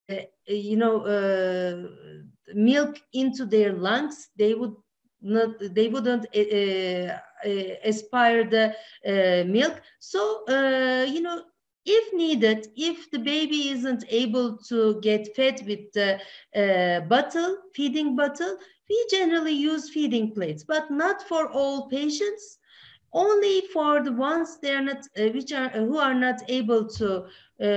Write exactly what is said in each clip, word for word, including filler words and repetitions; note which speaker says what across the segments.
Speaker 1: you know, uh, milk into their lungs, they would not, they wouldn't uh, uh, aspire the uh, milk. So, uh, you know, if needed, if the baby isn't able to get fed with the uh, bottle, feeding bottle, we generally use feeding plates, but not for all patients. Only for the ones they are not, uh, which are who are not able to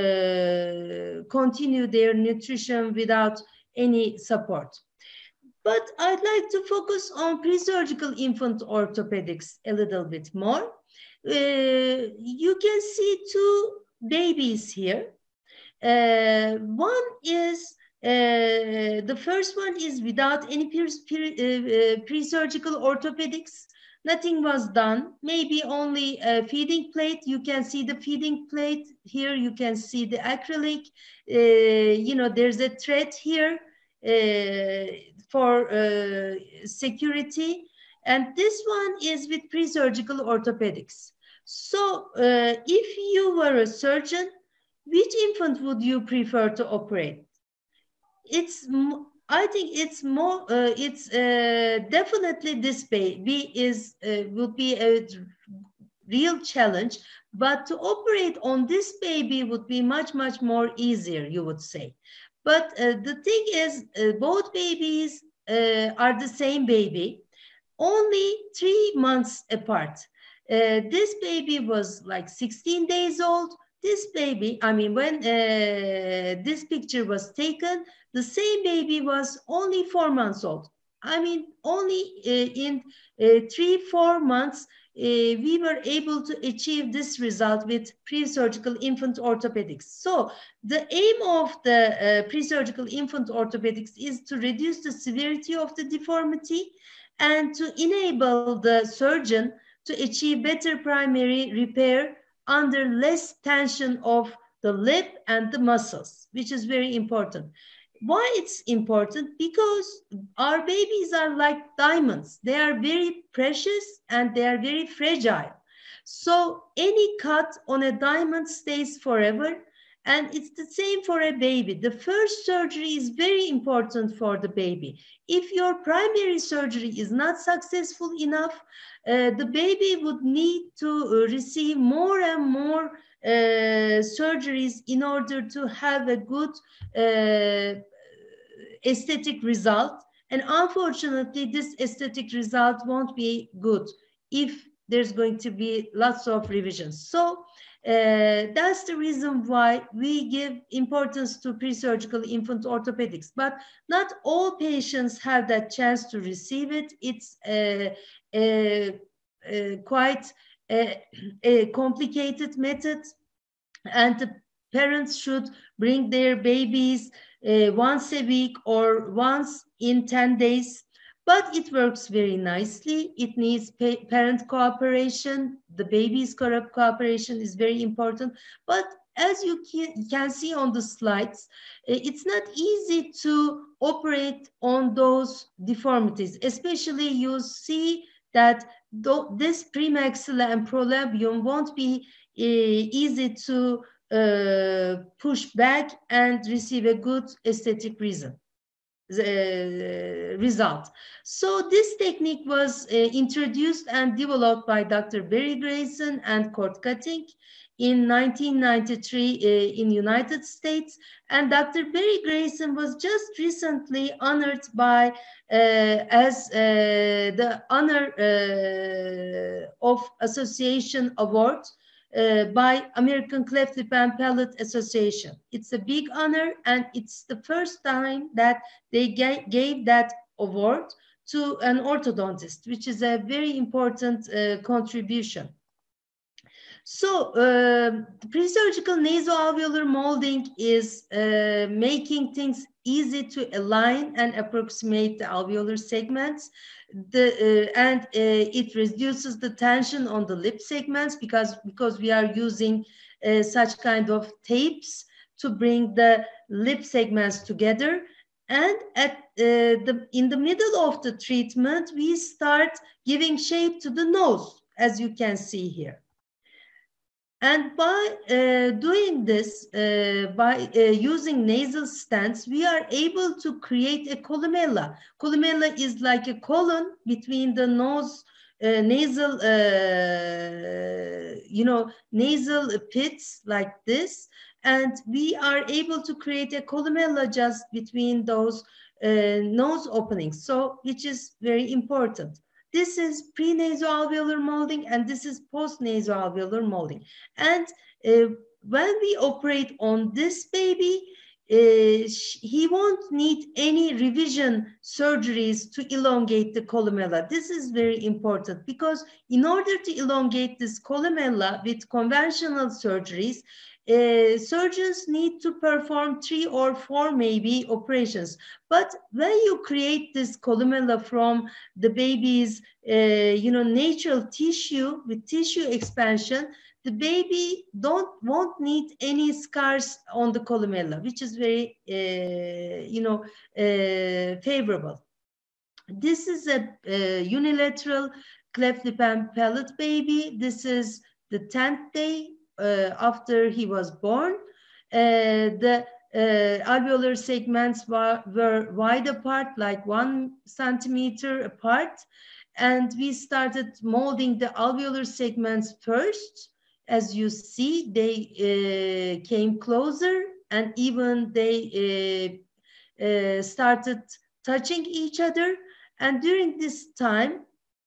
Speaker 1: uh, continue their nutrition without any support. But I'd like to focus on pre-surgical infant orthopedics a little bit more. Uh, you can see two babies here. Uh, one is uh, the first one is without any pre-surgical uh, uh, orthopedics. Nothing was done. Maybe only a feeding plate. You can see the feeding plate here. You can see the acrylic. Uh, you know, there's a thread here uh, for uh, security. And this one is with pre-surgical orthopedics. So uh, if you were a surgeon, which infant would you prefer to operate? It's, I think it's more, uh, it's uh, definitely this baby is, uh, will be a real challenge, but to operate on this baby would be much, much more easier, you would say. But uh, the thing is, uh, both babies uh, are the same baby, only three months apart. Uh, this baby was like sixteen days old. This baby, I mean, when uh, this picture was taken, the same baby was only four months old. I mean, only uh, in uh, three, four months, uh, we were able to achieve this result with pre-surgical infant orthopedics. So the aim of the uh, pre-surgical infant orthopedics is to reduce the severity of the deformity and to enable the surgeon to achieve better primary repair under less tension of the lip and the muscles, which is very important. Why it's important? Because our babies are like diamonds. They are very precious and they are very fragile. So any cut on a diamond stays forever. And it's the same for a baby. The first surgery is very important for the baby. If your primary surgery is not successful enough, uh, the baby would need to receive more and more uh, surgeries in order to have a good uh, aesthetic result. And unfortunately, this aesthetic result won't be good if there's going to be lots of revisions. So uh, that's the reason why we give importance to pre-surgical infant orthopedics. But not all patients have that chance to receive it. It's a, a, a quite a, a complicated method, and the parents should bring their babies uh, once a week or once in ten days. But it works very nicely. It needs pa parent cooperation. The baby's co cooperation is very important. But as you can see on the slides, it's not easy to operate on those deformities. Especially you see that this premaxilla and prolabium won't be uh, easy to uh, push back and receive a good aesthetic reason. Uh, result. So this technique was uh, introduced and developed by Doctor Barry Grayson and cord cutting in nineteen ninety-three uh, in United States. And Doctor Barry Grayson was just recently honored by uh, as uh, the honor uh, of Association Award Uh, by American Cleft Lip and Palate Association. It's a big honor, and it's the first time that they gave that award to an orthodontist, which is a very important uh, contribution. So uh, pre-surgical nasoalveolar molding is uh, making things easy to align and approximate the alveolar segments. The, uh, and uh, it reduces the tension on the lip segments because, because we are using uh, such kind of tapes to bring the lip segments together. And at uh, the, in the middle of the treatment, we start giving shape to the nose, as you can see here. And by uh, doing this, uh, by uh, using nasal stents, we are able to create a columella. Columella is like a colon between the nose, uh, nasal, uh, you know, nasal pits like this. And we are able to create a columella just between those uh, nose openings. So, which is very important. This is pre-nasoalveolar molding and this is post-nasoalveolar molding. And uh, when we operate on this baby, uh, he won't need any revision surgeries to elongate the columella. This is very important because in order to elongate this columella with conventional surgeries, uh, surgeons need to perform three or four maybe operations. But when you create this columella from the baby's, uh, you know, natural tissue with tissue expansion, the baby don't won't need any scars on the columella, which is very, uh, you know, uh, favorable. This is a, a unilateral cleft lip and palate baby. This is the tenth day uh, after he was born. Uh, the uh, alveolar segments were, were wide apart, like one centimeter apart. And we started molding the alveolar segments first. As you see, they uh, came closer and even they uh, uh, started touching each other. And during this time,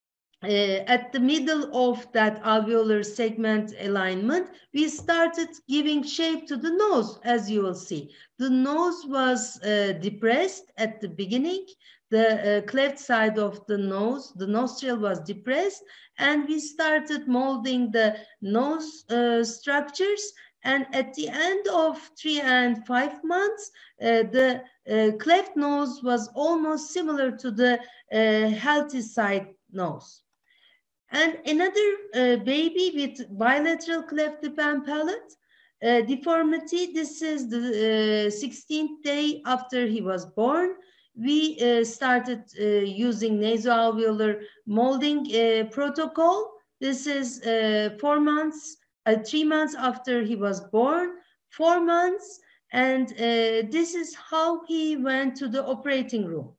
Speaker 1: uh, at the middle of that alveolar segment alignment, we started giving shape to the nose, as you will see. The nose was uh, depressed at the beginning. The uh, cleft side of the nose, the nostril was depressed, and we started molding the nose uh, structures. And at the end of three and five months, uh, the uh, cleft nose was almost similar to the uh, healthy side nose. And another uh, baby with bilateral cleft lip and palate uh, deformity. This is the uh, sixteenth day after he was born. We uh, started uh, using nasoalveolar molding uh, protocol. This is uh, four months, uh, three months after he was born, four months. And uh, this is how he went to the operating room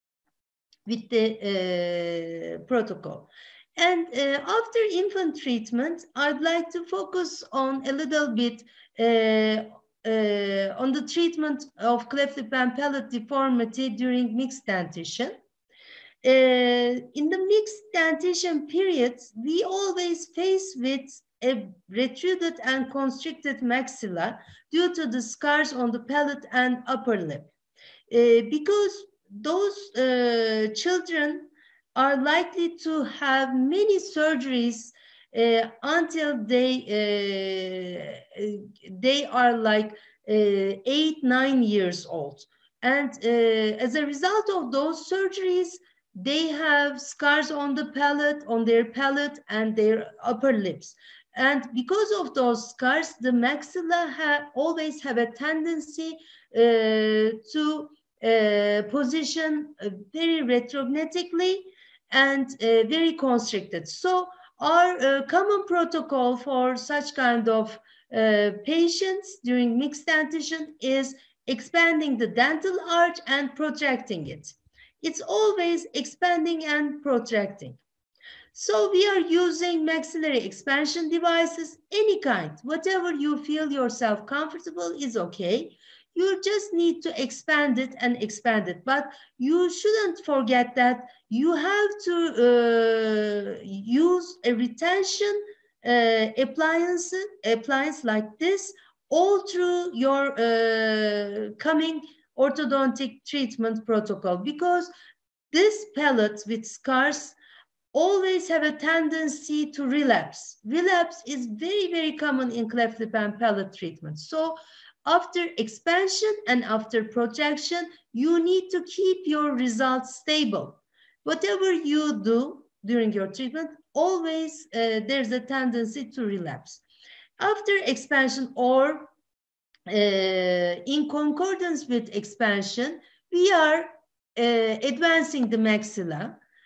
Speaker 1: with the uh, protocol. And uh, after infant treatment, I'd like to focus on a little bit uh, uh, on the treatment of cleft lip and palate deformity during mixed dentition. Uh, in the mixed dentition period, we always face with a retruded and constricted maxilla due to the scars on the palate and upper lip. Uh, because those uh, children are likely to have many surgeries uh, until they uh, they are like uh, eight, nine years old. And uh, as a result of those surgeries, they have scars on the palate, on their palate and their upper lips. And because of those scars, the maxilla ha always have a tendency uh, to uh, position uh, very retrognathically and uh, very constricted. So our uh, common protocol for such kind of uh, patients during mixed dentition is expanding the dental arch and protracting it. It's always expanding and protracting. So we are using maxillary expansion devices, any kind, whatever you feel yourself comfortable is okay. You just need to expand it and expand it. But you shouldn't forget that you have to uh, use a retention uh, appliance, appliance like this all through your uh, coming orthodontic treatment protocol, because this palate with scars always have a tendency to relapse. Relapse is very, very common in cleft lip and palate treatment. So after expansion and after projection, you need to keep your results stable. Whatever you do during your treatment, always uh, there's a tendency to relapse. After expansion or uh, in concordance with expansion, we are uh, advancing the maxilla.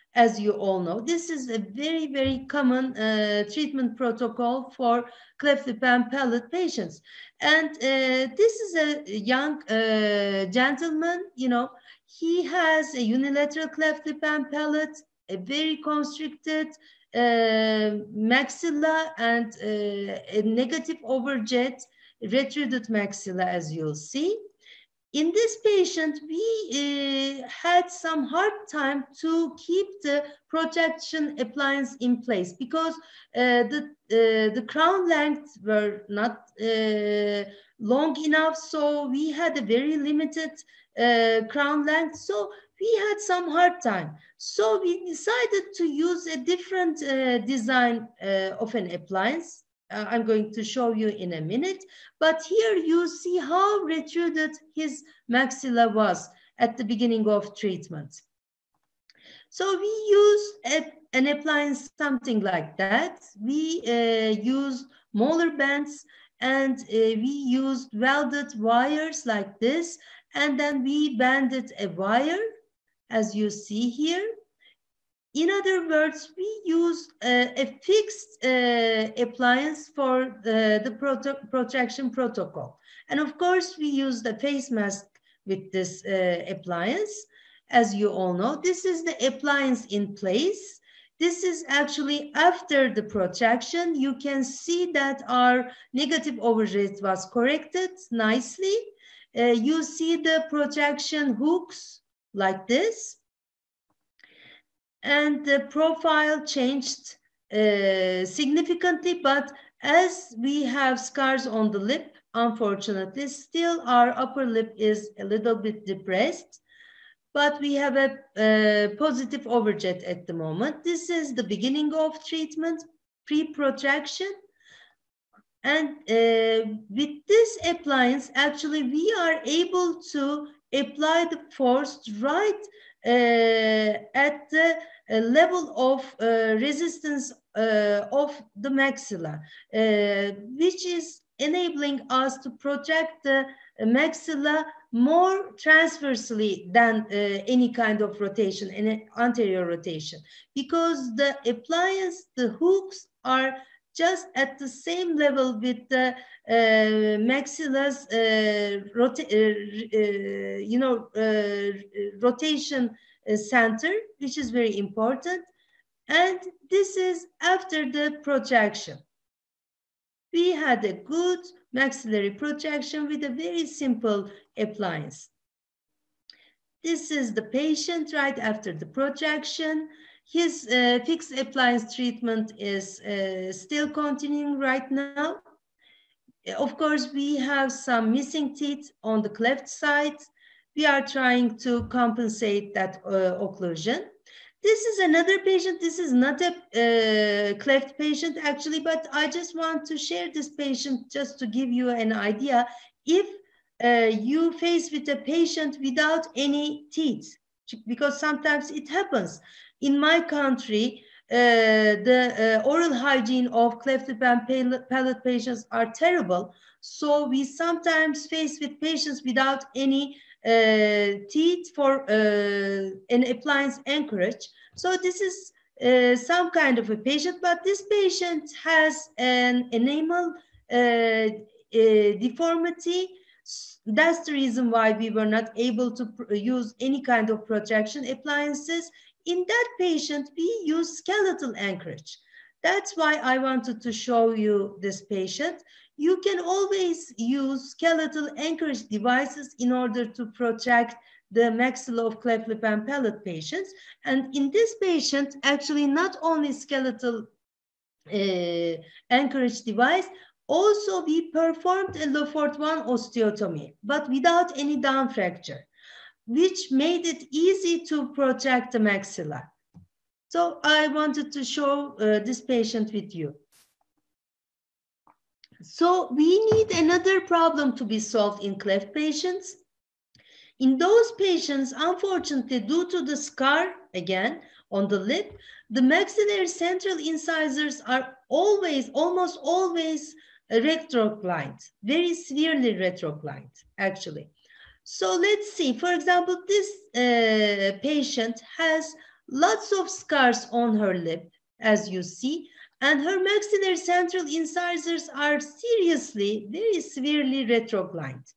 Speaker 1: as you all know. This is a very, very common uh, treatment protocol for cleft lip and palate patients. And uh, this is a young uh, gentleman, you know, he has a unilateral cleft lip and palate, a very constricted uh, maxilla, and uh, a negative overjet, retruded maxilla, as you'll see. In this patient, we uh, had some hard time to keep the protection appliance in place because uh, the, uh, the crown lengths were not uh, long enough. So we had a very limited uh, crown length. So we had some hard time. So we decided to use a different uh, design uh, of an appliance. Uh, I'm going to show you in a minute, but here you see how retruded his maxilla was at the beginning of treatment. So we use a, an appliance something like that. We uh, use molar bands, and uh, we used welded wires like this, and then we banded a wire, as you see here. In other words, we use uh, a fixed uh, appliance for the, the proto protraction protocol. And of course, we use the face mask with this uh, appliance. As you all know, this is the appliance in place. This is actually after the protraction. You can see that our negative overjet was corrected nicely. Uh, you see the protraction hooks like this. And the profile changed uh, significantly, but as we have scars on the lip, unfortunately, still our upper lip is a little bit depressed, but we have a, a positive overjet at the moment. This is the beginning of treatment, pre-protraction. And uh, with this appliance, actually, we are able to apply the force right uh, at the uh, level of uh, resistance uh, of the maxilla, uh, which is enabling us to protract the maxilla more transversely than uh, any kind of rotation, any anterior rotation, because the appliance, the hooks are just at the same level with the uh, maxilla's, uh, rota uh, uh, you know, uh, rotation uh, center, which is very important. And this is after the protraction. We had a good maxillary protraction with a very simple appliance. This is the patient right after the protraction. His uh, fixed appliance treatment is uh, still continuing right now. Of course, we have some missing teeth on the cleft side. We are trying to compensate that uh, occlusion. This is another patient. This is not a uh, cleft patient actually, but I just want to share this patient just to give you an idea. If uh, you face with a patient without any teeth, because sometimes it happens. In my country, uh, the uh, oral hygiene of cleft lip and palate patients are terrible. So we sometimes face with patients without any uh, teeth for uh, an appliance anchorage. So this is uh, some kind of a patient, but this patient has an enamel uh, uh, deformity. That's the reason why we were not able to use any kind of protraction appliances. In that patient, we use skeletal anchorage. That's why I wanted to show you this patient. You can always use skeletal anchorage devices in order to protract the maxilla of cleft lip and palate patients. And in this patient, actually not only skeletal uh, anchorage device, also we performed a Lefort one osteotomy, but without any down fracture, which made it easy to protract the maxilla. So I wanted to show uh, this patient with you. So we need another problem to be solved in cleft patients. In those patients, unfortunately, due to the scar, again, on the lip, the maxillary central incisors are always, almost always retroclined, very severely retroclined, actually. So let's see, for example, this uh, patient has lots of scars on her lip, as you see, and her maxillary central incisors are seriously, very severely retroglined.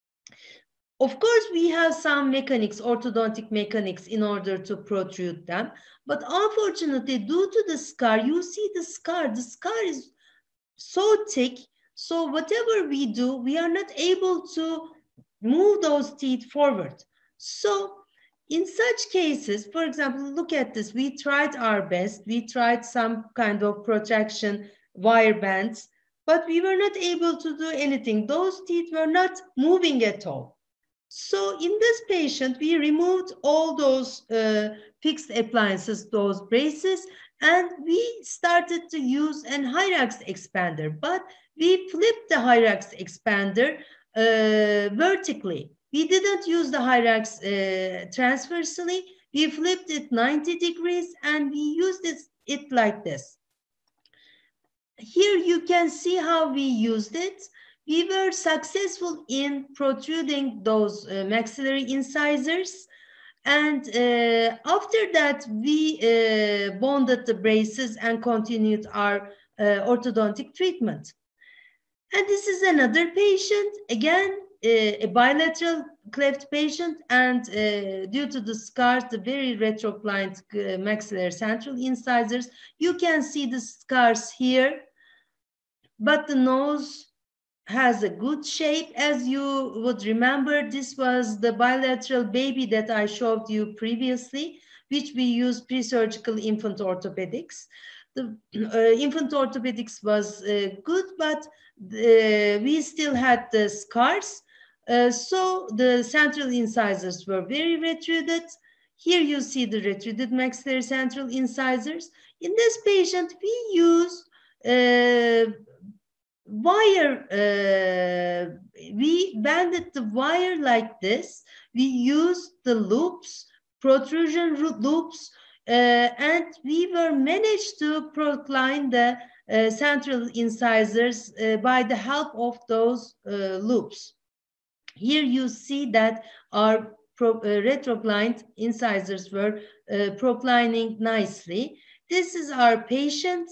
Speaker 1: Of course, we have some mechanics, orthodontic mechanics, in order to protrude them. But unfortunately, due to the scar, you see the scar, the scar is so thick. So whatever we do, we are not able to move those teeth forward. So in such cases, for example, look at this. We tried our best. We tried some kind of protection wire bands, but we were not able to do anything. Those teeth were not moving at all. So in this patient, we removed all those uh, fixed appliances, those braces, and we started to use an Hyrax expander, but we flipped the Hyrax expander uh, vertically. We didn't use the Hyrax uh, transversely. We flipped it ninety degrees and we used it, it like this. Here you can see how we used it. We were successful in protruding those uh, maxillary incisors. And uh, after that, we uh, bonded the braces and continued our uh, orthodontic treatment. And this is another patient, again, uh, a bilateral cleft patient, and uh, due to the scars, the very retroclined uh, maxillary central incisors, you can see the scars here, but the nose has a good shape. As you would remember, this was the bilateral baby that I showed you previously, which we used pre-surgical infant orthopedics. The uh, infant orthopedics was uh, good, but uh, we still had the scars. Uh, so the central incisors were very retruded. Here you see the retruded maxillary central incisors. In this patient, we use uh, wire, uh, we banded the wire like this. We used the loops, protrusion loops, uh, and we were managed to procline the uh, central incisors uh, by the help of those uh, loops. Here you see that our pro, uh, retroclined incisors were uh, proclining nicely. This is our patient,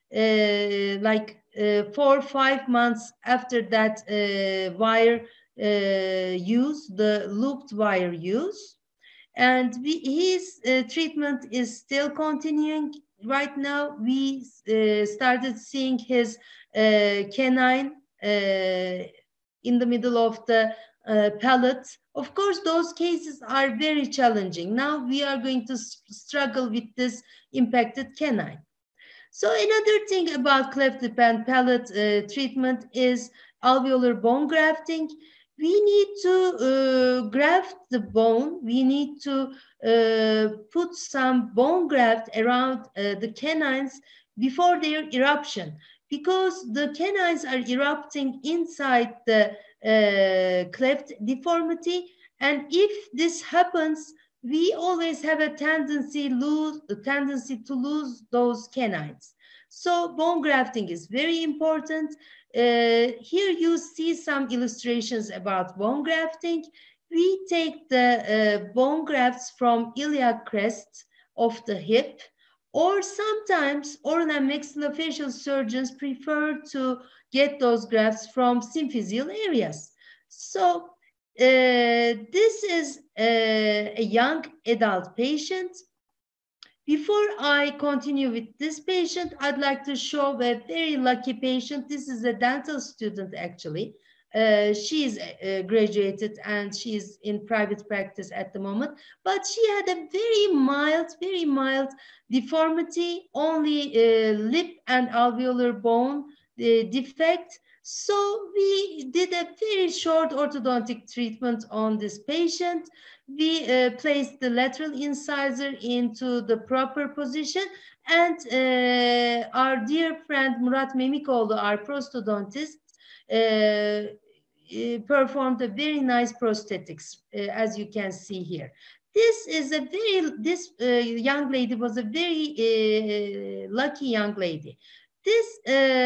Speaker 1: uh, like uh, four or five months after that uh, wire uh, use, the looped wire use. And we, his uh, treatment is still continuing. Right now, we uh, started seeing his uh, canine uh, in the middle of the uh, palate. Of course, those cases are very challenging. Now we are going to struggle with this impacted canine. So another thing about cleft lip and palate uh, treatment is alveolar bone grafting. We need to uh, graft the bone. We need to uh, put some bone graft around uh, the canines before their eruption, because the canines are erupting inside the uh, cleft deformity. And if this happens, we always have a tendency lose a tendency to lose those canines. So bone grafting is very important. Uh, here you see some illustrations about bone grafting. We take the uh, bone grafts from iliac crest of the hip, or sometimes oral and maxillofacial surgeons prefer to get those grafts from symphyseal areas. So uh, this is a, a young adult patient. Before I continue with this patient, I'd like to show a very lucky patient. This is a dental student, actually. Uh, she's uh, graduated and she's in private practice at the moment, but she had a very mild, very mild deformity, only uh, lip and alveolar bone uh, defect. So we did a very short orthodontic treatment on this patient. We uh, placed the lateral incisor into the proper position, and uh, our dear friend Murat Memikoğlu, our prosthodontist, uh, performed a very nice prosthetics, uh, as you can see here. This is a very, this uh, young lady was a very uh, lucky young lady. This,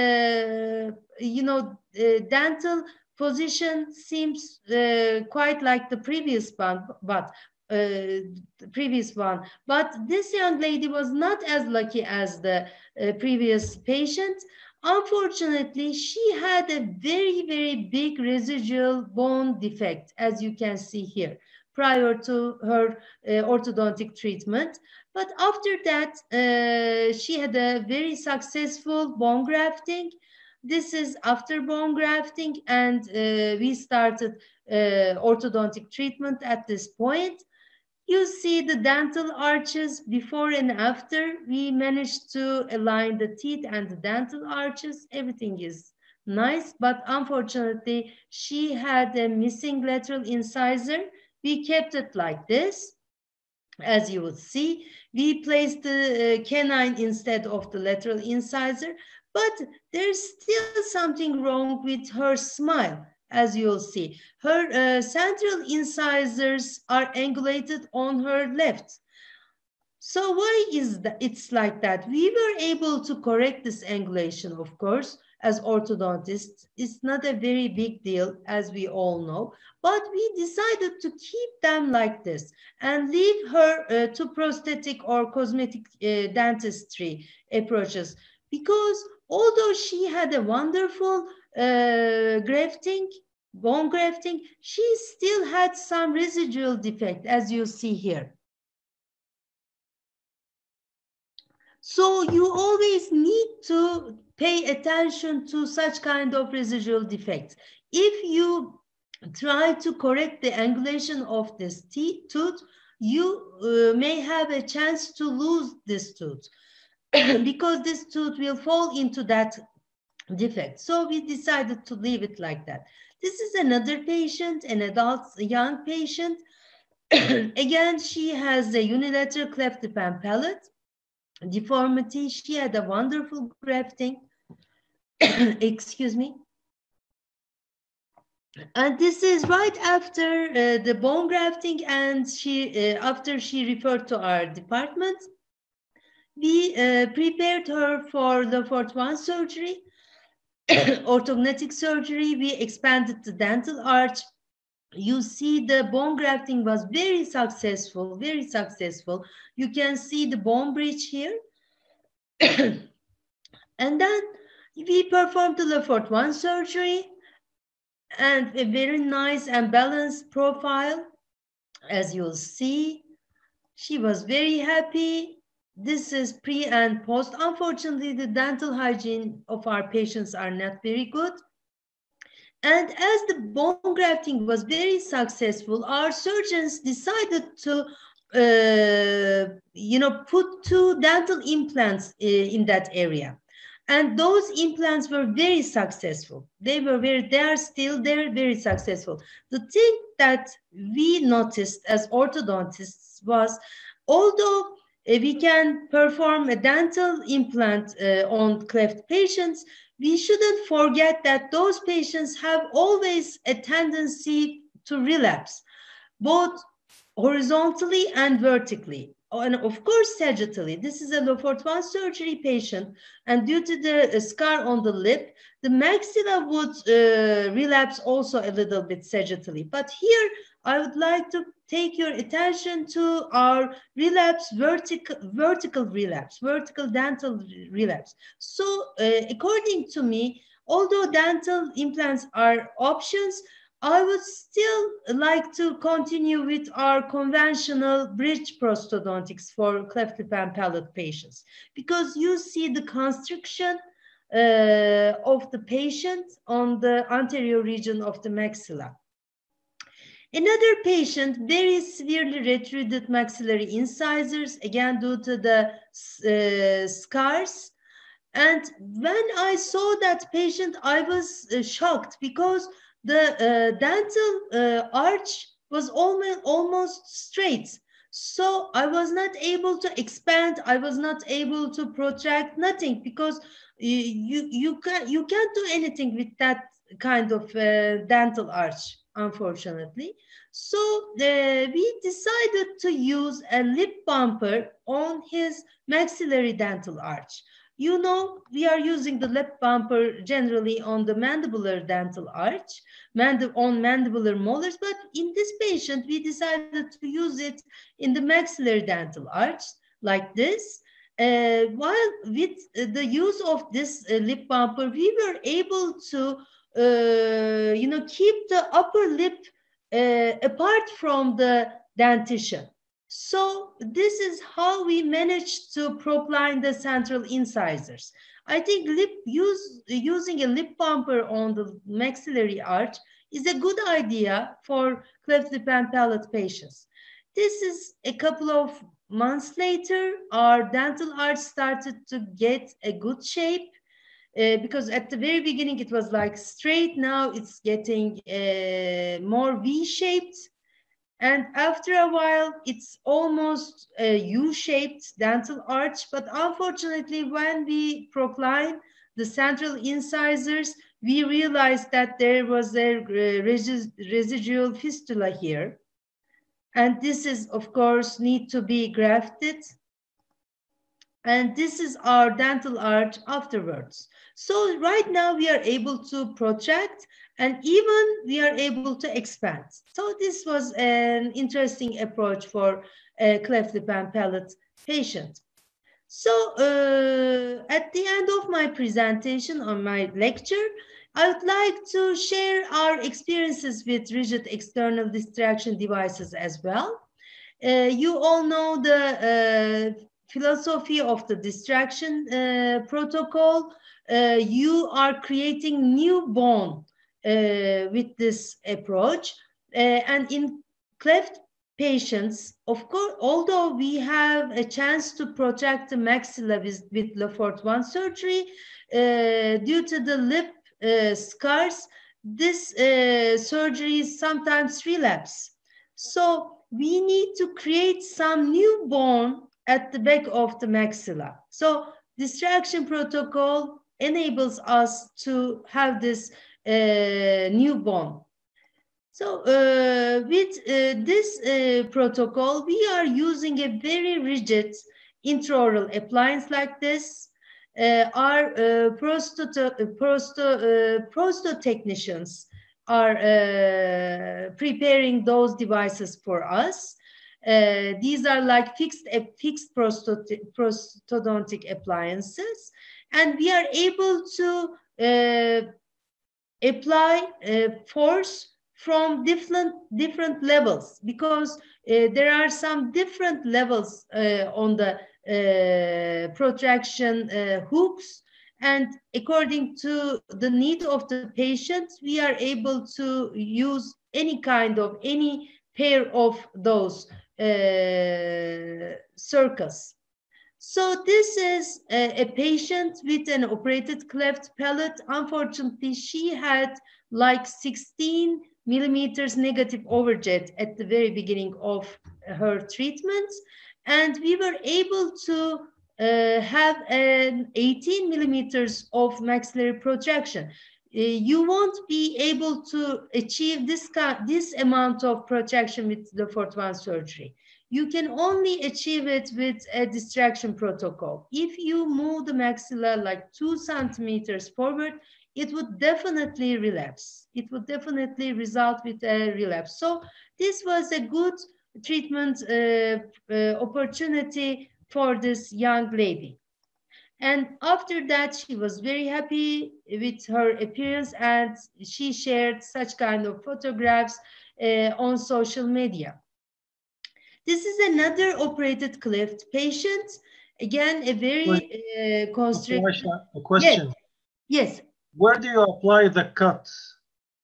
Speaker 1: uh, you know, uh, dental position seems uh, quite like the previous one, but uh, the previous one. But this young lady was not as lucky as the uh, previous patient. Unfortunately, she had a very, very big residual bone defect, as you can see here, prior to her uh, orthodontic treatment. But after that, uh, she had a very successful bone grafting. This is after bone grafting, and uh, we started uh, orthodontic treatment at this point. You see the dental arches before and after. We managed to align the teeth and the dental arches. Everything is nice, but unfortunately, she had a missing lateral incisor. We kept it like this. As you would see, we placed the uh, canine instead of the lateral incisor, but there's still something wrong with her smile. As you'll see, her uh, central incisors are angulated on her left. So why is that? It's like that? We were able to correct this angulation, of course, as orthodontists. It's not a very big deal, as we all know, but we decided to keep them like this and leave her uh, to prosthetic or cosmetic uh, dentistry approaches, because although she had a wonderful uh, grafting, bone grafting, she still had some residual defect, as you see here. So you always need to pay attention to such kind of residual defects. If you try to correct the angulation of this tooth, you uh, may have a chance to lose this tooth because this tooth will fall into that defect. So we decided to leave it like that. This is another patient, an adult, a young patient. Again, she has a unilateral cleft lip and palate deformity. She had a wonderful grafting. Excuse me. And this is right after uh, the bone grafting, and she uh, after she referred to our department. We uh, prepared her for the fourth one surgery, orthodontic surgery. We expanded the dental arch. You see the bone grafting was very successful, very successful. You can see the bone bridge here. And then we performed the Le Fort one surgery and a very nice and balanced profile. As you'll see, she was very happy. This is pre and post. Unfortunately, the dental hygiene of our patients are not very good. And as the bone grafting was very successful, our surgeons decided to, uh, you know, put two dental implants uh, in that area. And those implants were very successful. They were very, they are still, they're very successful. The thing that we noticed as orthodontists was, although uh, we can perform a dental implant uh, on cleft patients, we shouldn't forget that those patients have always a tendency to relapse, both horizontally and vertically, and of course sagittally. This is a Le Fort one surgery patient, and due to the uh, scar on the lip, the maxilla would uh, relapse also a little bit sagittally. But here, I would like to take your attention to our relapse, vertical, vertical relapse, vertical dental relapse. So uh, according to me, although dental implants are options, I would still like to continue with our conventional bridge prosthodontics for cleft lip and palate patients, because you see the constriction uh, of the patient on the anterior region of the maxilla. Another patient, very severely retruded maxillary incisors, again due to the uh, scars. And when I saw that patient, I was uh, shocked, because the uh, dental uh, arch was almost, almost straight. So I was not able to expand. I was not able to protract, nothing, because you, you, you, can, you can't do anything with that kind of uh, dental arch, unfortunately. So the, we decided to use a lip bumper on his maxillary dental arch. You know, we are using the lip bumper generally on the mandibular dental arch, mand on mandibular molars, but in this patient, we decided to use it in the maxillary dental arch like this. Uh, while with the use of this uh, lip bumper, we were able to, uh, you know, keep the upper lip uh, apart from the dentition. So this is how we managed to propline the central incisors. I think lip use, using a lip bumper on the maxillary arch is a good idea for cleft lip and palate patients. This is a couple of months later, our dental arch started to get a good shape uh, because at the very beginning it was like straight. Now it's getting uh, more V-shaped. And after a while, it's almost a U-shaped dental arch. But unfortunately, when we procline the central incisors, we realized that there was a residual fistula here. And this is, of course, need to be grafted. And this is our dental arch afterwards. So right now we are able to protract and even we are able to expand. So this was an interesting approach for a cleft lip and palate patient. So uh, at the end of my presentation on my lecture, I would like to share our experiences with rigid external distraction devices as well. Uh, you all know the uh, philosophy of the distraction uh, protocol. Uh, you are creating new bone uh, with this approach. Uh, and in cleft patients, of course, although we have a chance to protect the maxilla with, with Lefort one surgery, uh, due to the lip uh, scars, this uh, surgery sometimes relapse. So we need to create some new bone at the back of the maxilla. So distraction protocol enables us to have this uh, new bone. So uh, with uh, this uh, protocol, we are using a very rigid intraoral appliance like this. Uh, our uh, prosto, prosto, uh, prosto technicians are uh, preparing those devices for us. Uh, these are like fixed, uh, fixed prostodontic appliances. And we are able to uh, apply uh, force from different, different levels because uh, there are some different levels uh, on the uh, protraction uh, hooks. And according to the need of the patient, we are able to use any kind of, any pair of those uh, circles. So this is a, a patient with an operated cleft palate. Unfortunately, she had like sixteen millimeters negative overjet at the very beginning of her treatment. And we were able to uh, have an eighteen millimeters of maxillary protraction. Uh, you won't be able to achieve this, this amount of protraction with the Lefort one surgery. You can only achieve it with a distraction protocol. If you move the maxilla like two centimeters forward, it would definitely relapse. It would definitely result with a relapse. So this was a good treatment uh, uh, opportunity for this young lady. And after that, she was very happy with her appearance and she shared such kind of photographs uh, on social media. This is another operated cleft patient. Again, a very uh, constricted.
Speaker 2: A question.
Speaker 1: Yes. yes.
Speaker 2: Where do you apply the cuts?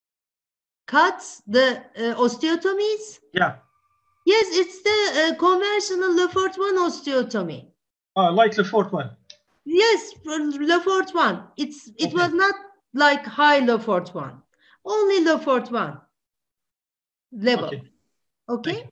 Speaker 1: Cuts, the uh, osteotomies?
Speaker 2: Yeah.
Speaker 1: Yes, it's the uh, conventional Lefort one osteotomy.
Speaker 2: Oh, like Lefort one.
Speaker 1: Yes, Lefort one. It's it okay. was not like high Lefort one. Only Lefort one level. Okay. okay?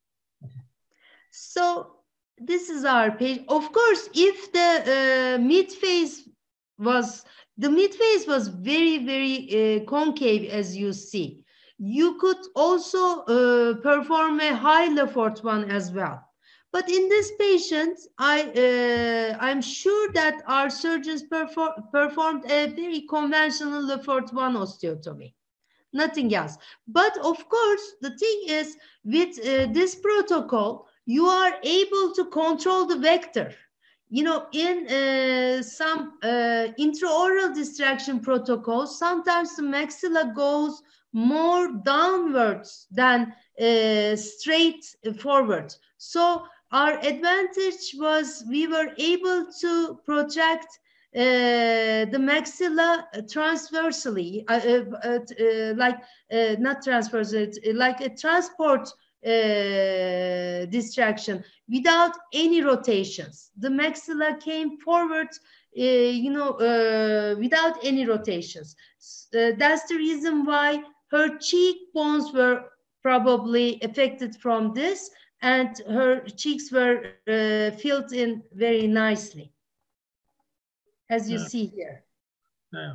Speaker 1: So this is our page. Of course, if the uh, mid face was, the mid face was very, very uh, concave, as you see. You could also uh, perform a high Lefort one as well. But in this patient, I, uh, I'm sure that our surgeons perform, performed a very conventional Lefort one osteotomy. Nothing else. But of course, the thing is, with uh, this protocol, you are able to control the vector. You know, in uh, some uh, intraoral distraction protocols, sometimes the maxilla goes more downwards than uh, straight forward. So our advantage was we were able to protract uh, the maxilla transversely, uh, uh, uh, like uh, not transversely, like a transport uh, distraction without any rotations. The maxilla came forward, uh, you know, uh, without any rotations. Uh, that's the reason why her cheekbones were probably affected from this, and her cheeks were uh, filled in very nicely, as you
Speaker 2: yeah.
Speaker 1: see here.
Speaker 2: Yeah.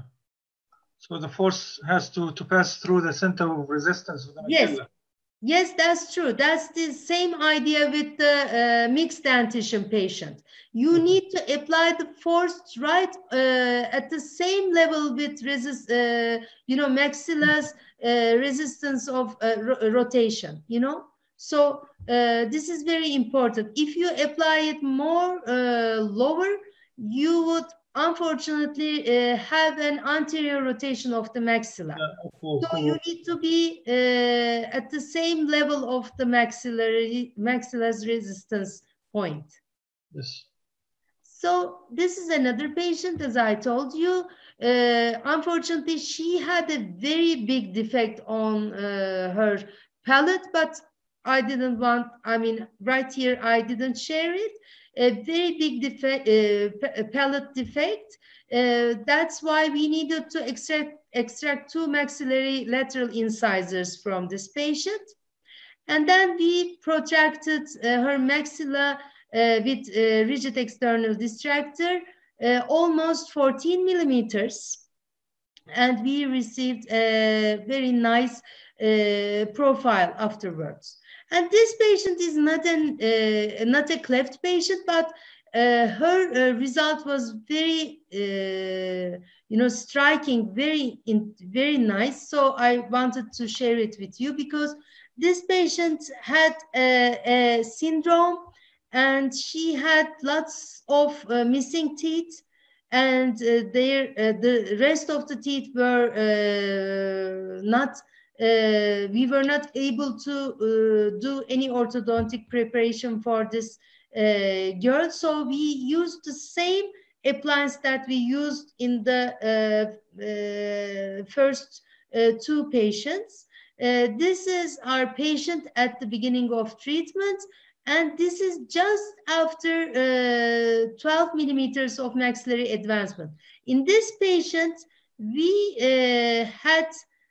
Speaker 2: So the force has to, to pass through the center of resistance of the maxilla.
Speaker 1: Yes. Yes, that's true. That's the same idea with the uh, mixed dentition patient. You mm-hmm. need to apply the force right uh, at the same level with resist, uh, you know, maxilla's uh, resistance of uh, ro rotation, you know. So uh, this is very important. If you apply it more uh, lower, you would unfortunately uh, have an anterior rotation of the maxilla. Yeah, cool, so cool. You need to be uh, at the same level of the maxillary maxilla's resistance point.
Speaker 2: Yes.
Speaker 1: So this is another patient, as I told you. Uh, unfortunately, she had a very big defect on uh, her palate, but I didn't want, I mean, right here, I didn't share it. A very big defect, uh, palate defect. Uh, that's why we needed to extract, extract two maxillary lateral incisors from this patient. And then we protracted uh, her maxilla uh, with uh, rigid external distractor, uh, almost fourteen millimeters. And we received a very nice uh, profile afterwards. And this patient is not, an, uh, not a cleft patient, but uh, her uh, result was very, uh, you know, striking, very, in, very nice. So I wanted to share it with you because this patient had a, a syndrome and she had lots of uh, missing teeth, and uh, their, uh, the rest of the teeth were uh, not, uh, we were not able to uh, do any orthodontic preparation for this uh, girl. So we used the same appliance that we used in the uh, uh, first uh, two patients. Uh, this is our patient at the beginning of treatment, and this is just after uh, twelve millimeters of maxillary advancement. In this patient, we uh, had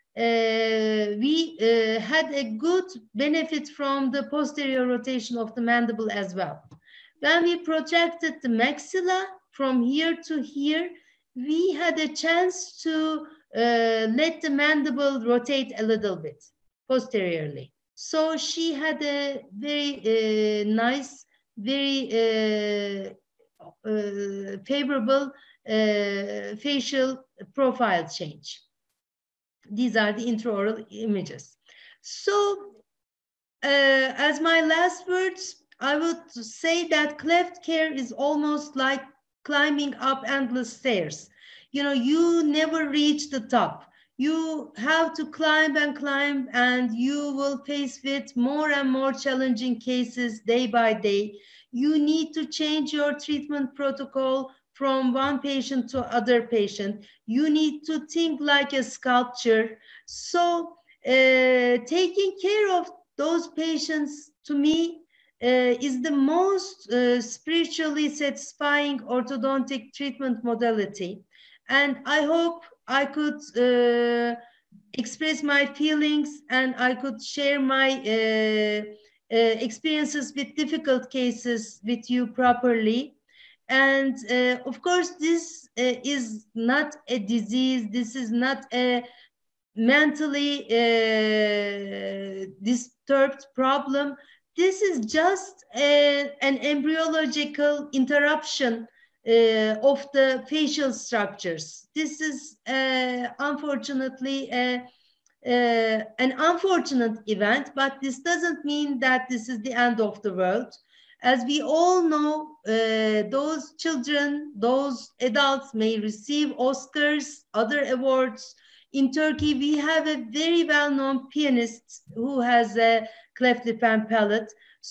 Speaker 1: uh, we uh, had a good benefit from the posterior rotation of the mandible as well. When we protracted the maxilla from here to here, we had a chance to uh, let the mandible rotate a little bit posteriorly. So she had a very uh, nice, very uh, uh, favorable uh, facial profile change. These are the intraoral images. So uh, as my last words, I would say that cleft care is almost like climbing up endless stairs. You know, you never reach the top. You have to climb and climb, and you will face with more and more challenging cases day by day. You need to change your treatment protocol from one patient to other patient. You need to think like a sculpture. So uh, taking care of those patients, to me, uh, is the most uh, spiritually satisfying orthodontic treatment modality. And I hope I could uh, express my feelings, and I could share my uh, uh, experiences with difficult cases with you properly. And uh, of course, this uh, is not a disease. This is not a mentally uh, disturbed problem. this is just a, an embryological interruption uh, of the facial structures. This is uh, unfortunately a, uh, an unfortunate event, but this doesn't mean that this is the end of the world. As we all know, uh, those children, those adults may receive Oscars, other awards. In Turkey, we have a very well-known pianist who has a cleft lip and palate.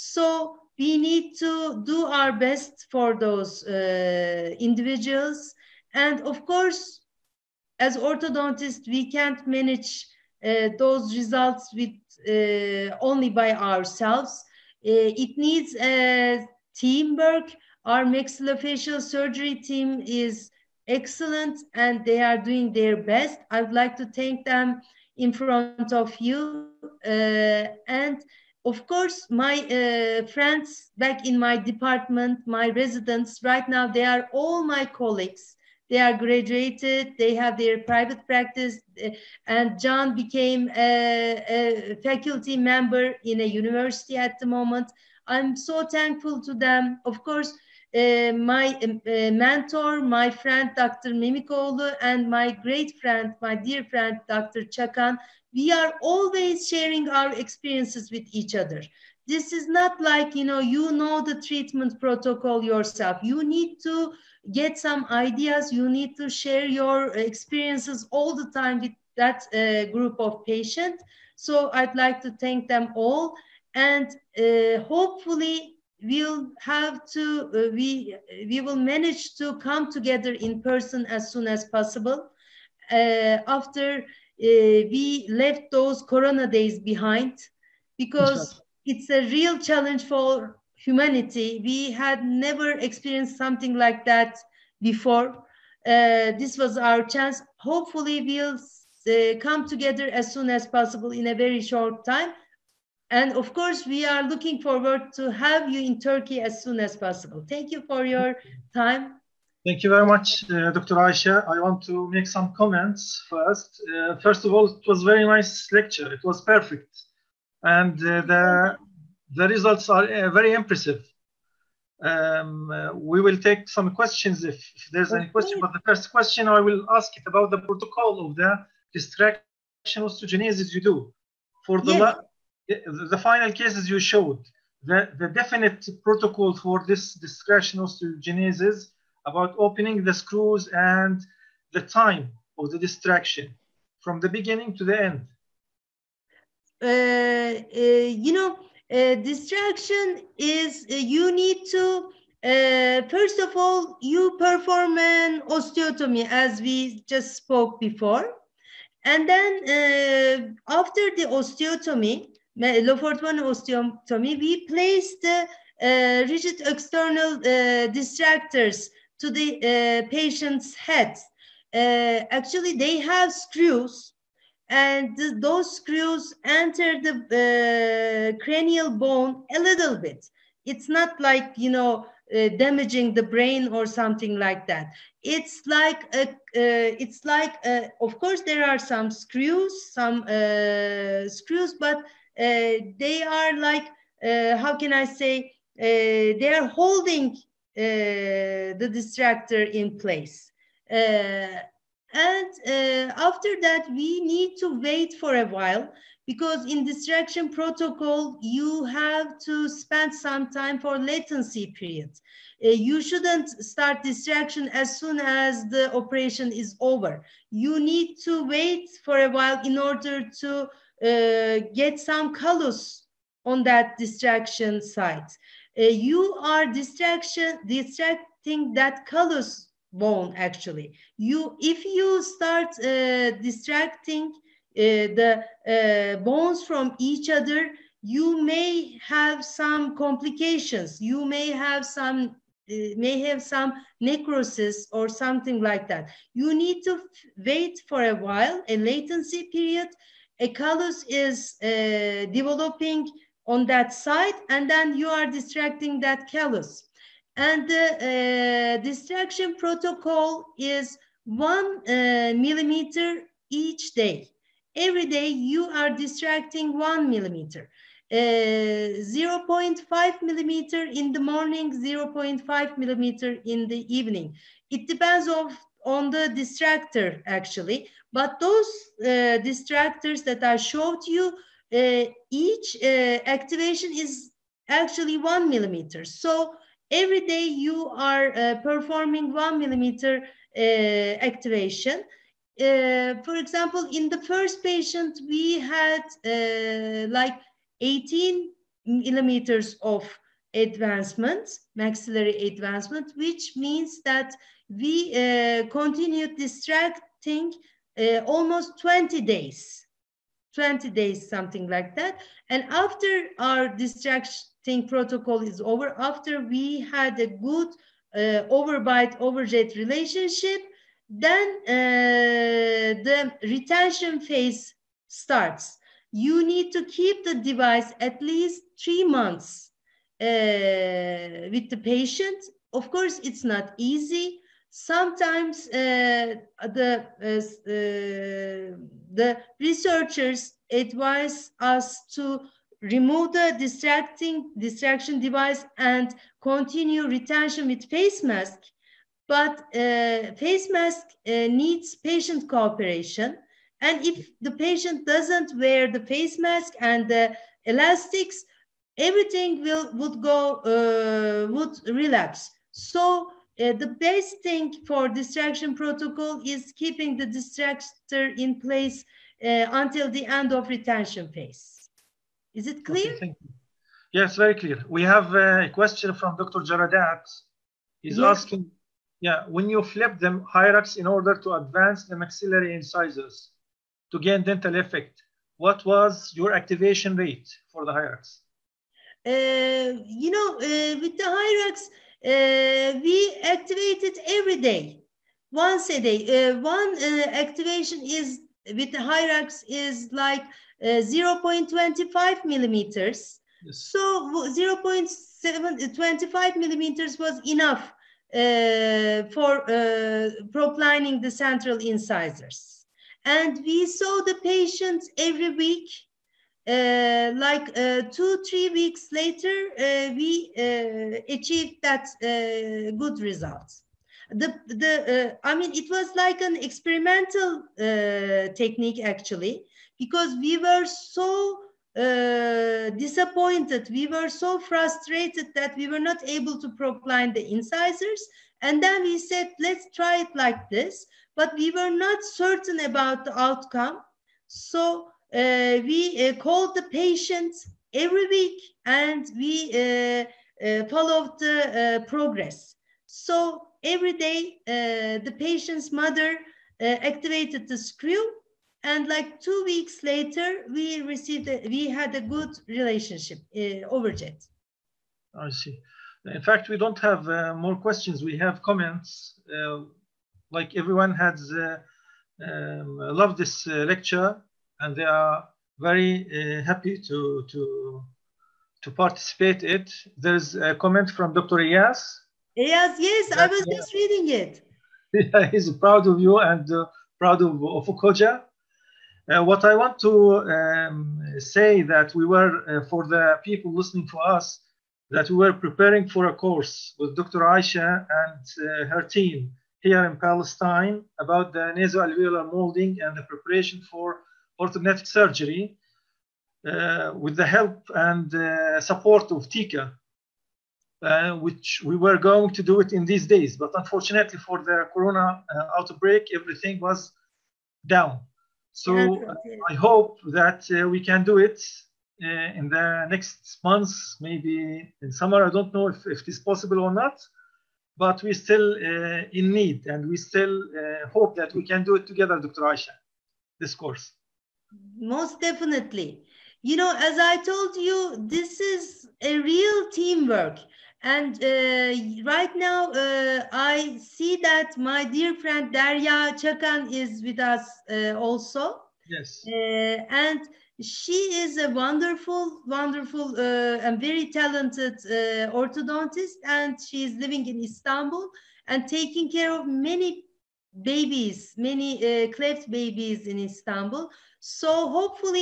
Speaker 1: So we need to do our best for those uh, individuals. And of course, as orthodontists, we can't manage uh, those results with uh, only by ourselves. Uh, it needs a teamwork. Our maxillofacial surgery team is excellent and they are doing their best. I would like to thank them in front of you. Uh, and of course, my uh, friends back in my department, my residents, right now, they are all my colleagues. They are graduated, they have their private practice, and John became a, a faculty member in a university at the moment. I'm so thankful to them. Of course, uh, my uh, mentor, my friend, Doctor Mimikoğlu, and my great friend, my dear friend, Doctor Çakan, we are always sharing our experiences with each other. This is not like, you know, you know the treatment protocol yourself. You need to get some ideas. You need to share your experiences all the time with that uh, group of patients. So I'd like to thank them all. And uh, hopefully we'll have to, uh, we, we will manage to come together in person as soon as possible. Uh, after uh, we left those Corona days behind, because it's a real challenge for humanity. We had never experienced something like that before. Uh, this was our chance. Hopefully we'll uh, come together as soon as possible in a very short time. And of course, we are looking forward to have you in Turkey as soon as possible. Thank you for your time.
Speaker 2: Thank you very much, uh, Doctor Ayşe. I want to make some comments first. Uh, first of all, it was a very nice lecture. It was perfect. And uh, the, the results are uh, very impressive. Um, uh, we will take some questions if, if there's any question, but the first question I will ask it about the protocol of the distraction osteogenesis you do. For the, yes. the, the final cases you showed, the, the definite protocol for this distraction osteogenesis about opening the screws and the time of the distraction from the beginning to the end.
Speaker 1: Uh, uh, you know, uh, distraction is uh, you need to, uh, first of all, you perform an osteotomy as we just spoke before. And then uh, after the osteotomy, Le Fort one osteotomy, we place the uh, rigid external uh, distractors to the uh, patient's head. Uh, actually, they have screws. And th those screws enter the uh, cranial bone a little bit. It's not like, you know, uh, damaging the brain or something like that. It's like, a, uh, it's like, a, of course, there are some screws, some uh, screws, but uh, they are like, uh, how can I say, uh, they are holding uh, the distractor in place. Uh, And uh, after that, we need to wait for a while, because in distraction protocol, you have to spend some time for latency periods. Uh, you shouldn't start distraction as soon as the operation is over. You need to wait for a while in order to uh, get some callus on that distraction site. Uh, you are distraction, distracting that callus bone. Actually, you if you start uh, distracting uh, the uh, bones from each other, you may have some complications. You may have some uh, may have some necrosis or something like that. You need to wait for a while, a latency period. A callus is uh, developing on that side, and then you are distracting that callus. And the uh, distraction protocol is one uh, millimeter each day. Every day you are distracting one millimeter. uh, zero point five millimeter in the morning, zero point five millimeter in the evening. It depends of, on the distractor actually, but those uh, distractors that I showed you, uh, each uh, activation is actually one millimeter. So every day you are uh, performing one millimeter uh, activation. Uh, for example, in the first patient, we had uh, like eighteen millimeters of advancement, maxillary advancement, which means that we uh, continued distracting uh, almost twenty days. twenty days, something like that. And after our distracting protocol is over, after we had a good uh, overbite overjet relationship, then uh, the retention phase starts. You need to keep the device at least three months uh, with the patient. Of course, it's not easy. Sometimes uh, the uh, uh, the researchers advise us to remove the distracting distraction device and continue retention with face mask. But uh, face mask uh, needs patient cooperation. And if the patient doesn't wear the face mask and the elastics, everything will would go uh, would relapse. So Uh, the best thing for distraction protocol is keeping the distractor in place uh, until the end of retention phase. Is it clear?
Speaker 2: Okay, thank you. Yes, very clear. We have a question from Doctor Jaradat. He's
Speaker 1: Yes.
Speaker 2: asking, yeah, when you flip the Hyrax in order to advance the maxillary incisors to gain dental effect, what was your activation rate for the Hyrax?
Speaker 1: Uh, you know, uh, with the Hyrax, uh, we activate it every day, once a day. Uh, one uh, activation is with the Hyrax is like uh, zero point two five millimeters. Yes. So zero point two five millimeters was enough uh, for uh, proplining the central incisors. And we saw the patients every week. Uh, like uh, two, three weeks later, uh, we uh, achieved that uh, good results. The, the, uh, I mean, it was like an experimental uh, technique actually, because we were so uh, disappointed, we were so frustrated that we were not able to propline the incisors. And then we said, let's try it like this, but we were not certain about the outcome. So Uh, we uh, called the patient every week and we uh, uh, followed the uh, progress. So every day uh, the patient's mother uh, activated the screw, and like two weeks later we received a, we had a good relationship uh, overjet.
Speaker 2: I see. In fact, we don't have uh, more questions. We have comments. Uh, like everyone has uh, um, loved this uh, lecture, and they are very uh, happy to to to participate it. There's a comment from Doctor Iyas.
Speaker 1: Yes, yes, that, I was yeah. just reading it.
Speaker 2: Yeah, he's proud of you and uh, proud of, of Ukoja. Uh, what I want to um, say that we were, uh, for the people listening to us, that we were preparing for a course with Doctor Aisha and uh, her team here in Palestine about the nasoalveolar molding and the preparation for orthodontic surgery uh, with the help and uh, support of Tika, uh, which we were going to do it in these days. But unfortunately for the corona uh, outbreak, everything was down. So uh, I hope that uh, we can do it uh, in the next months, maybe in summer. I don't know if, if it is possible or not, but we're still uh, in need, and we still uh, hope that we can do it together, Doctor Aisha, this course.
Speaker 1: Most definitely. You know, as I told you, this is a real teamwork. And uh, right now, uh, I see that my dear friend Derya Chakan is with us uh, also.
Speaker 2: Yes.
Speaker 1: Uh, and she is a wonderful, wonderful uh, and very talented uh, orthodontist. And she is living in Istanbul and taking care of many babies, many uh, cleft babies in Istanbul. So hopefully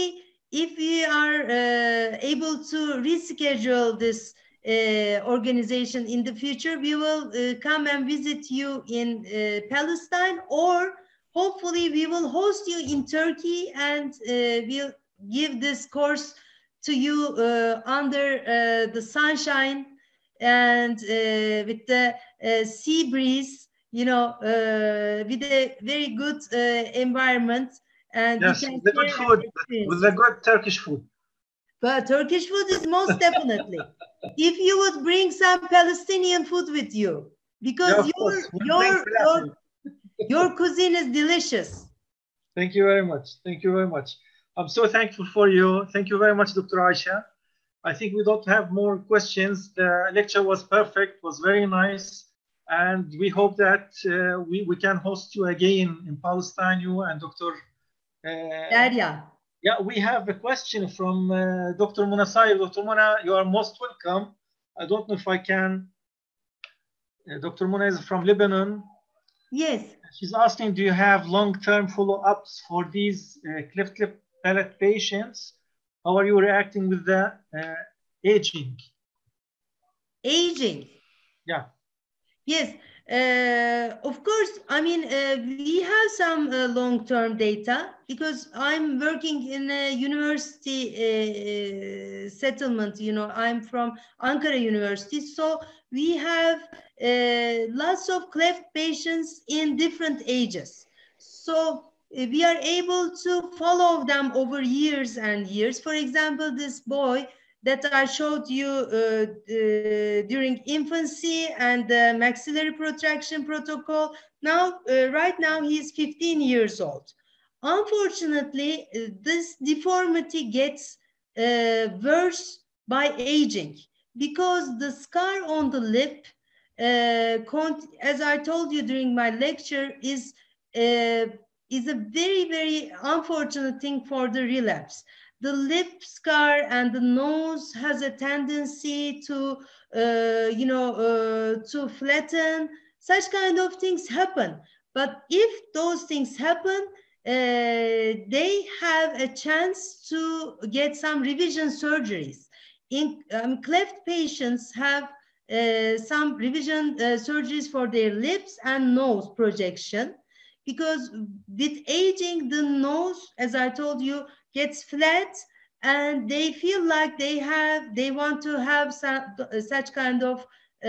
Speaker 1: if we are uh, able to reschedule this uh, organization in the future, we will uh, come and visit you in uh, Palestine, or hopefully we will host you in Turkey, and uh, we'll give this course to you uh, under uh, the sunshine and uh, with the uh, sea breeze, you know, uh, with a very good uh, environment. And
Speaker 2: yes,
Speaker 1: we can
Speaker 2: with the good
Speaker 1: share
Speaker 2: food, with the good Turkish food.
Speaker 1: But Turkish food is most definitely. If you would bring some Palestinian food with you, because
Speaker 2: Yeah,
Speaker 1: your your your your cuisine is delicious.
Speaker 2: Thank you very much. Thank you very much. I'm so thankful for you. Thank you very much, Doctor Aisha. I think we don't have more questions. The lecture was perfect, was very nice. And we hope that uh, we, we can host you again in Palestine, you and Doctor Uh,
Speaker 1: Derya.
Speaker 2: Yeah, we have a question from uh, Doctor Mona Sayer. Doctor Mona, you are most welcome. I don't know if I can. Uh, Doctor Mona is from Lebanon.
Speaker 1: Yes.
Speaker 2: She's asking, do you have long-term follow-ups for these uh, cleft lip palate patients? How are you reacting with the uh, aging?
Speaker 1: Aging.
Speaker 2: Yeah.
Speaker 1: Yes. Uh, of course, I mean, uh, we have some uh, long-term data because I'm working in a university uh, settlement. You know, I'm from Ankara University. So we have uh, lots of cleft patients in different ages. So uh, we are able to follow them over years and years. For example, this boy that I showed you uh, uh, during infancy and the maxillary protraction protocol. Now, uh, right now, he's fifteen years old. Unfortunately, uh, this deformity gets uh, worse by aging because the scar on the lip, uh, as I told you during my lecture, is, uh, is a very, very unfortunate thing for the relapse. The lip scar and the nose has a tendency to, uh, you know, uh, to flatten. Such kind of things happen. But if those things happen, uh, they have a chance to get some revision surgeries. In um, cleft patients have uh, some revision uh, surgeries for their lips and nose projection, because with aging, the nose, as I told you, gets flat, and they feel like they have, they want to have some, such kind of uh,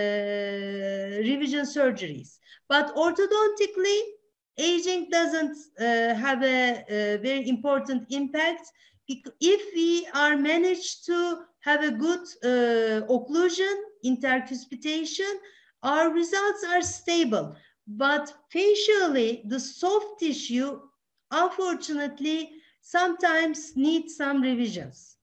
Speaker 1: revision surgeries. But orthodontically, aging doesn't uh, have a, a very important impact. If we are managed to have a good uh, occlusion, intercuspitation, our results are stable. But facially, the soft tissue, unfortunately, sometimes need some revisions.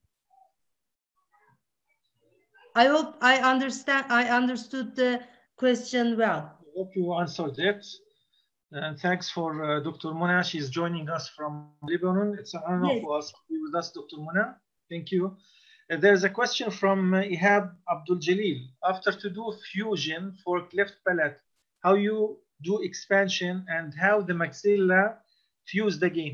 Speaker 1: I hope I understand. I understood the question well.
Speaker 2: I hope you answered it. And thanks for uh, Doctor Mona. She's joining us from Lebanon. It's an honor
Speaker 1: Yes.
Speaker 2: for us to be with us, Doctor Mona. Thank you. Uh, there's a question from uh, Ihab Abdul Jalil. After to do fusion for cleft palate, how you do expansion and how the maxilla fused again?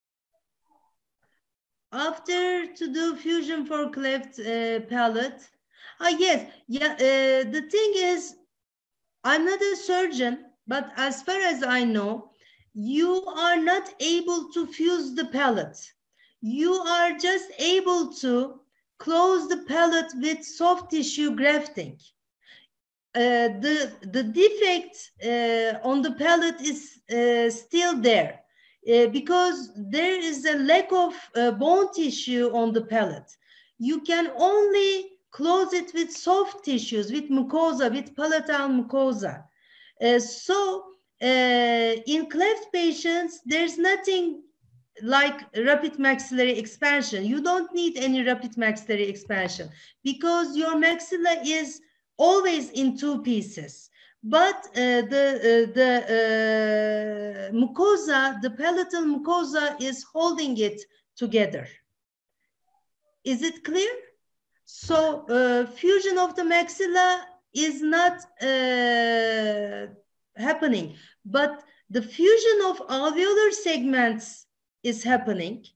Speaker 1: After to do fusion for cleft uh, palate, ah yes, yeah. Uh, the thing is, I'm not a surgeon, but as far as I know, you are not able to fuse the palate. You are just able to close the palate with soft tissue grafting. Uh, the, the defect uh, on the palate is uh, still there uh, because there is a lack of uh, bone tissue on the palate. You can only close it with soft tissues, with mucosa, with palatal mucosa. Uh, so uh, in cleft patients, there's nothing like rapid maxillary expansion. You don't need any rapid maxillary expansion because your maxilla is always in two pieces. But uh, the, uh, the uh, mucosa, the palatal mucosa is holding it together. Is it clear? So uh, fusion of the maxilla is not uh, happening, but the fusion of alveolar segments is happening.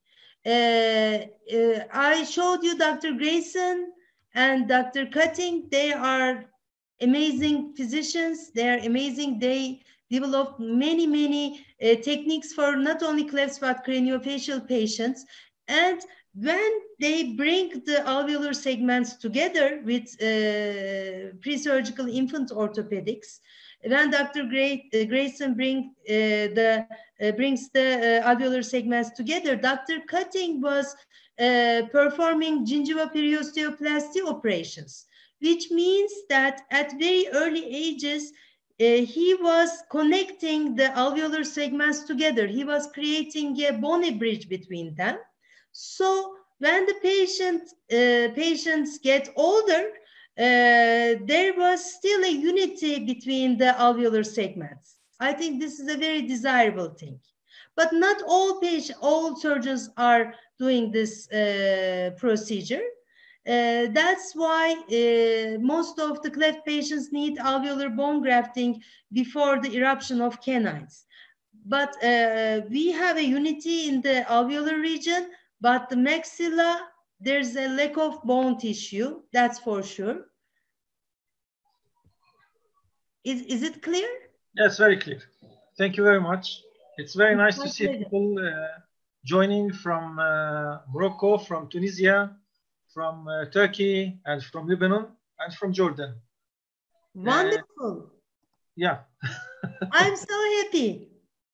Speaker 1: Uh, uh, I showed you Doctor Grayson and Doctor Cutting. They are amazing physicians. They are amazing. They developed many, many uh, techniques for not only cleft but craniofacial patients. And when they bring the alveolar segments together with uh, pre-surgical infant orthopedics, when Doctor Gray, uh, Grayson bring, uh, the, uh, brings the uh, alveolar segments together, Doctor Cutting was uh, performing gingiva periosteoplasty operations, which means that at very early ages, uh, he was connecting the alveolar segments together. He was creating a bony bridge between them. So when the patient, uh, patients get older, uh, there was still a unity between the alveolar segments. I think this is a very desirable thing. But not all patients, all surgeons are doing this uh, procedure. Uh, that's why uh, most of the cleft patients need alveolar bone grafting before the eruption of canines. But uh, we have a unity in the alveolar region, but the maxilla, there's a lack of bone tissue, that's for sure. Is, is it clear?
Speaker 2: Yes, very clear. Thank you very much. It's very nice to see people uh, joining from uh, Morocco, from Tunisia, from uh, Turkey, and from Lebanon, and from Jordan.
Speaker 1: Wonderful.
Speaker 2: Uh, yeah.
Speaker 1: I'm so happy.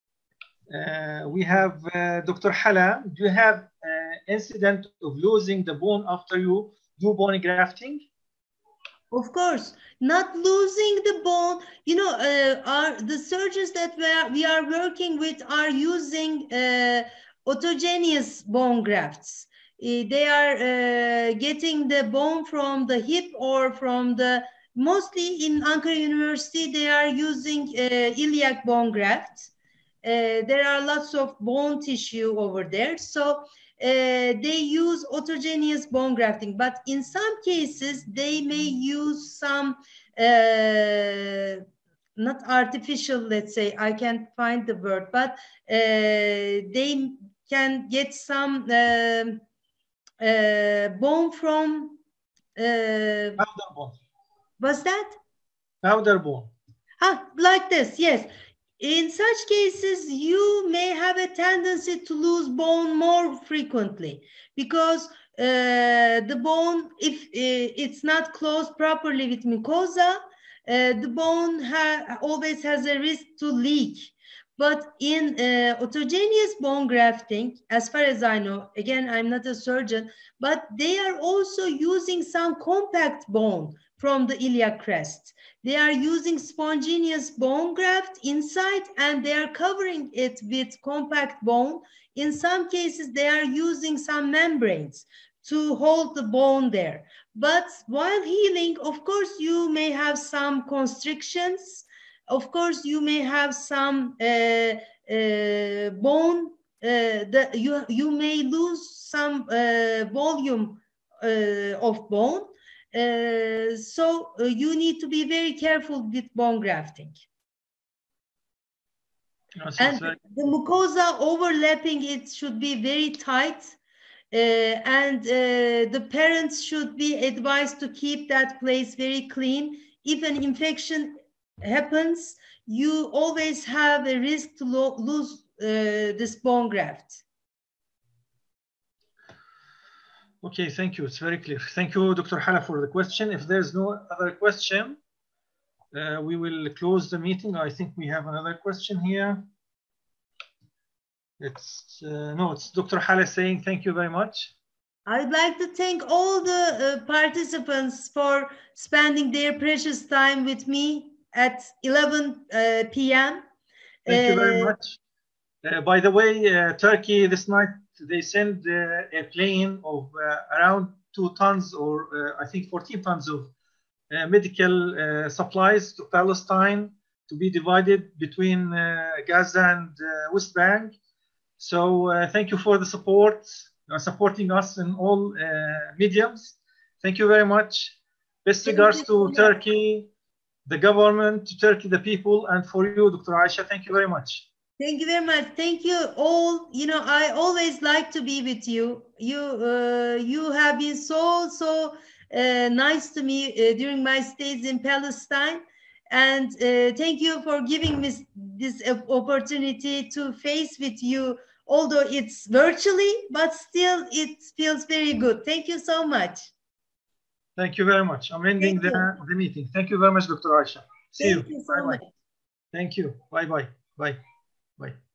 Speaker 2: Uh, we have uh, Doctor Hala. Do you have uh, incident of losing the bone after you do bone grafting?
Speaker 1: Of course, not losing the bone. You know, uh, our the surgeons that we are, we are working with are using uh, autogenous bone grafts. Uh, they are uh, getting the bone from the hip or from the, mostly in Ankara University, they are using uh, iliac bone grafts. Uh, there are lots of bone tissue over there. So uh, they use autogenous bone grafting, but in some cases they may use some uh, not artificial, let's say, I can't find the word, but uh, they can get some uh, uh, bone from uh,
Speaker 2: powder bone.
Speaker 1: What's that?
Speaker 2: Powder bone.
Speaker 1: Ah, like this, yes. In such cases, you may have a tendency to lose bone more frequently because uh, the bone, if uh, it's not closed properly with mucosa, uh, the bone ha always has a risk to leak. But in uh, autogenous bone grafting, as far as I know, again, I'm not a surgeon, but they are also using some compact bone from the iliac crest. They are using spontaneous bone graft inside and they are covering it with compact bone. In some cases, they are using some membranes to hold the bone there. But while healing, of course, you may have some constrictions. Of course, you may have some uh, uh, bone, uh, the, you, you may lose some uh, volume uh, of bone. Uh, so uh, you need to be very careful with bone grafting. No, and very... the mucosa overlapping, it should be very tight. Uh, and uh, the parents should be advised to keep that place very clean. If an infection happens, you always have a risk to lo lose uh, this bone graft.
Speaker 2: Okay, thank you. It's very clear. Thank you, Doctor Hala, for the question. If there's no other question, uh, we will close the meeting. I think we have another question here. It's uh, no, it's Doctor Hala saying thank you very much.
Speaker 1: I'd like to thank all the uh, participants for spending their precious time with me at eleven p m
Speaker 2: Thank uh, you very much. Uh, by the way, uh, Turkey this night, they send uh, a plane of uh, around two tons or uh, I think fourteen tons of uh, medical uh, supplies to Palestine to be divided between uh, Gaza and uh, West Bank. So uh, thank you for the support, uh, supporting us in all uh, mediums. Thank you very much. Best regards to Turkey, the government, to Turkey, the people, and for you, Doctor Aisha, thank you very much.
Speaker 1: Thank you very much. Thank you all. You know, I always like to be with you. You, uh, you have been so, so uh, nice to me uh, during my stays in Palestine. And uh, thank you for giving me this opportunity to face with you, although it's virtually, but still it feels very good. Thank you so much.
Speaker 2: Thank you very much. I'm ending the, the meeting. Thank you very much, Doctor Aisha. See
Speaker 1: Thank
Speaker 2: you.
Speaker 1: you so
Speaker 2: Bye-bye.
Speaker 1: much.
Speaker 2: Thank you. Bye-bye. Bye. Bye.